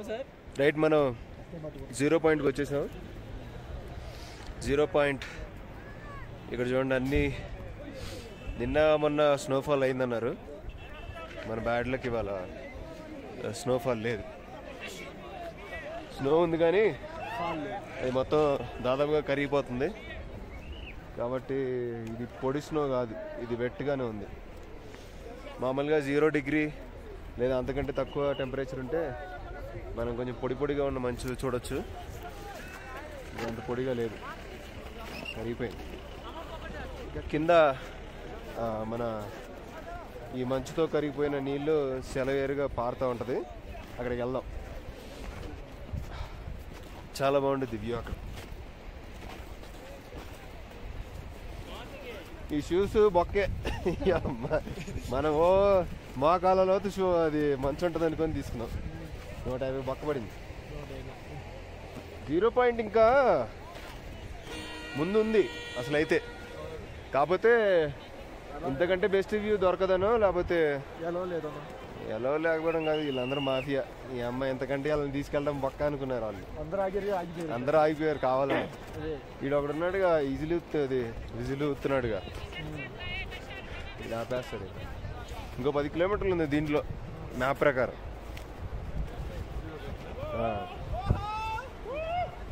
Right, మనం 0 పాయింట్కి వచ్చేసాం. 0 పాయింట్ ఇక్కడ చూడండి, అన్నీ నిన్న మొన్న స్నోఫాల్ అయిందన్నారు. మన బ్యాడ్లకి ఇవాళ స్నోఫాల్ లేదు. స్నో ఉంది కానీ అది మొత్తం దాదాపుగా కరిగిపోతుంది. కాబట్టి ఇది పొడి స్నో కాదు, ఇది వెట్గానే ఉంది. మామూలుగా 0 డిగ్రీ లేదా అంతకంటే తక్కువ టెంపరేచర్ ఉంటే మనం కొంచెం పొడి పొడిగా ఉన్న మంచు చూడొచ్చు. అంత పొడిగా లేదు, కరిగిపోయింది. ఇక కింద మన ఈ మంచుతో కరిగిపోయిన నీళ్ళు సెలవేరుగా పారుతూ ఉంటుంది. అక్కడికి వెళ్దాం, చాలా బాగుంటుంది వ్యూ అక్కడ. ఈ షూస్ బొక్కే, మనం మోకాళ్ళ లోతు షూ అది మంచు ఉంటుంది అనుకొని తీసుకున్నాం. 150 బొక్క పడింది. 0 పాయింట్ ఇంకా ముందు ఉంది అసలు అయితే. కాకపోతే ఇంతకంటే బెస్ట్ వ్యూ దొరకదనో, లేకపోతే ఎలా లేకపోవడం కాదు, వీళ్ళందరూ మాఫియా. ఈ అమ్మాయి ఎంతకంటే వాళ్ళని తీసుకెళ్ళడం పక్క అనుకున్నారు వాళ్ళు. అందరూ ఆగిపోయారు కావాలని. వీడు ఒకడు ఉన్నాడుగా, విజిల్ ఊతున్నాడుగా, ఇది ఆపేస్తాడు. ఇంకో 10 కిలోమీటర్లు ఉంది దీంట్లో మ్యాప్ ప్రకారం.